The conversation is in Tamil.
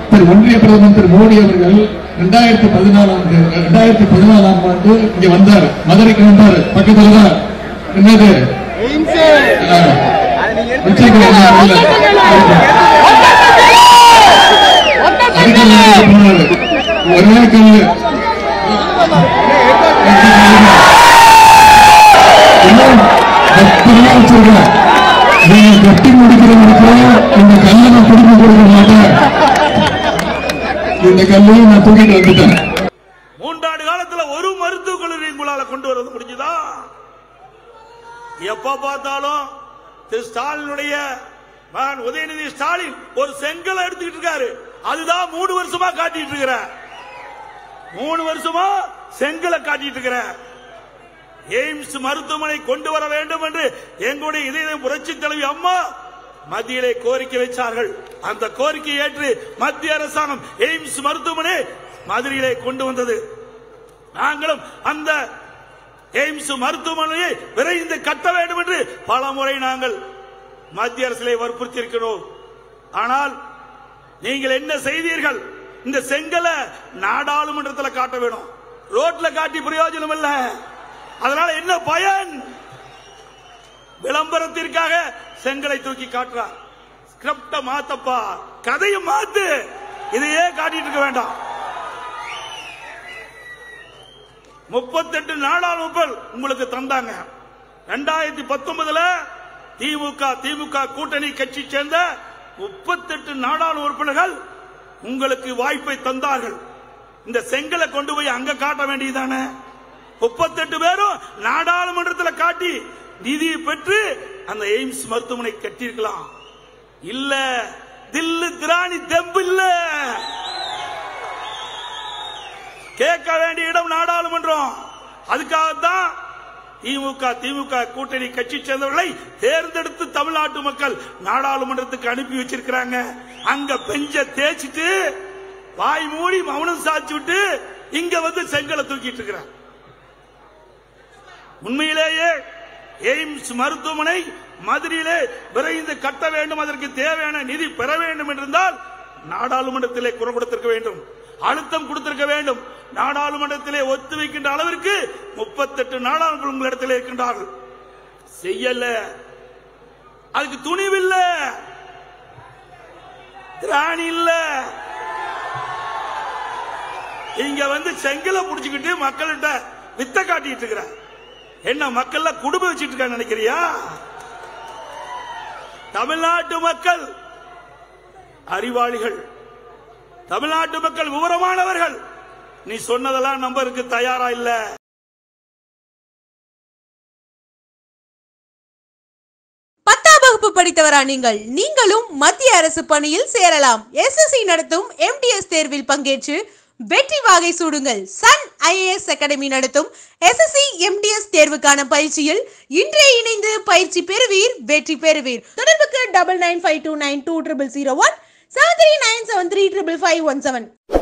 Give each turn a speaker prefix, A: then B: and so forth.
A: ஒன்றிய பிரதமர் திரு மோடி அவர்கள் 2014ஆம் ஆண்டு இங்க வந்தார், மதுரைக்கு வந்தார். பக்கத்துலதான் என்னது ஒரே கல்லு வச்சிருக்கேன். நீங்க கட்டி முடிக்கிறவங்களுக்கு இந்த கல்லை நான் திருப்பி கொடுக்க மாட்டேன். இந்த கல்லையும் நான் தூக்கிட்டு வந்துட்டேன்.
B: 3 ஆண்டு காலத்துல ஒரு மருத்துவக் கல்லூரி உங்களால கொண்டு வர முடிஞ்சுதா? எப்ப பார்த்தாலும் திரு ஸ்டாலினுடைய மகன் உதயநிதி ஸ்டாலின் ஒரு செங்கலை எடுத்துக்கிட்டு இருக்காரு. அதுதான் 3 வருஷமா காட்டிட்டு இருக்கிற. 3 வருஷமா செங்கலை காட்டிட்டு இருக்கிற. எய்ம்ஸ் மருத்துவமனை கொண்டு வர வேண்டும் என்று எங்களுடைய இதய புரட்சி தலைவி அம்மா மத்தியிலே கோரிக்கை வைத்தார்கள். அந்த கோரிக்கையை ஏற்று மத்திய அரசாங்கம் எய்ம்ஸ் மருத்துவமனை மதுரையிலே கொண்டு வந்தது. நாங்களும் அந்த எய்ம்ஸ் மருத்துவமனையை விரைந்து கட்ட வேண்டும் என்று பல முறை நாங்கள் மத்திய அரசிலே வற்புறுத்தி இருக்கிறோம். ஆனால் நீங்கள் என்ன செய்தீர்கள்? இந்த செங்கலை நாடாளுமன்றத்தில் காட்ட வேணும், ரோட்ல காட்டி பிரயோஜனம் இல்ல. அதனால என்ன பயன்? விளம்பரத்திற்காக செங்கலை தூக்கி காட்டுறார். ஸ்கிரிப்ட மாத்தப்பா, கதையை மாத்து. இதையே காட்டிட்டு இருக்க வேண்டாம். 38 நாடாளுமன்ற உங்களுக்கு தந்தாங்க. 2019 திமுக கூட்டணி கட்சி சேர்ந்த 38 நாடாளுமன்ற உறுப்பினர்கள் உங்களுக்கு வாய்ப்பை தந்தார்கள். இந்த செங்கலை கொண்டு போய் அங்க காட்ட வேண்டியதானே? 38 பேரும் நாடாளுமன்றத்தில் காட்டி நிதியை பெற்று அந்த எய்ம்ஸ் மருத்துவமனை கட்டியிருக்கலாம். இல்ல, தில்லு திராணி தெம்பு இல்ல. கேட்க வேண்டிய இடம் நாடாளுமன்றம். அதுக்காகத்தான் திமுக கூட்டணி கட்சி சேர்ந்தவர்களை தேர்ந்தெடுத்து தமிழ்நாட்டு மக்கள் நாடாளுமன்றத்துக்கு அனுப்பி வச்சிருக்கிறாங்க. அங்க பெஞ்ச தேய்ச்சிட்டு வாய் மூடி மௌனம் சாட்சி விட்டு இங்க வந்து செங்கலை தூக்கிட்டு இருக்கிறார். உண்மையிலேயே எய்ம்ஸ் மருத்துவமனை மதுரையிலே விரைந்து கட்ட வேண்டும். அதற்கு தேவையான நிதி பெற வேண்டும் என்றிருந்தால் நாடாளுமன்றத்திலே குரல் கொடுத்திருக்க வேண்டும், அழுத்தம் கொடுத்திருக்க வேண்டும். நாடாளுமன்றத்திலே ஒத்து வைக்கின்ற அளவிற்கு 38 நாடாளுமன்ற உங்களிடத்தில் இருக்கின்றார்கள். செய்யல, அதுக்கு துணிவில்ல, திராணி இல்ல. இங்க வந்து செங்கலை புடிச்சுக்கிட்டு மக்கள்கிட்ட வித்த காட்டிட்டு இருக்கிற. என்ன மக்கள் குடும்ப வச்சிட்டு இருக்காங்க நினைக்கிறியா? தமிழ்நாட்டு மக்கள் அறிவாளிகள், தமிழ்நாட்டு மக்கள் விவரமானவர்கள். நீ சொன்னதெல்லாம் நம்பருக்கு தயாரா இல்ல.
C: படித்தவரா நீங்களும் மத்திய அரசு பணியில் சேரலாம். எஸ்எஸ்சி நடத்தும் எம்டிஎஸ் தேர்வில் பங்கேற்று வெற்றி வாகை சூடுங்கள். சன் IAS அகாடமி நடத்தும் எஸ்எஸ்சி எம்டிஎஸ் தேர்வுக்கான பயிற்சியில் இன்றே இணைந்து பயிற்சி பெறுவீர், வெற்றி பெறுவீர். தொடர்புக்கு 9952920001 7397355517.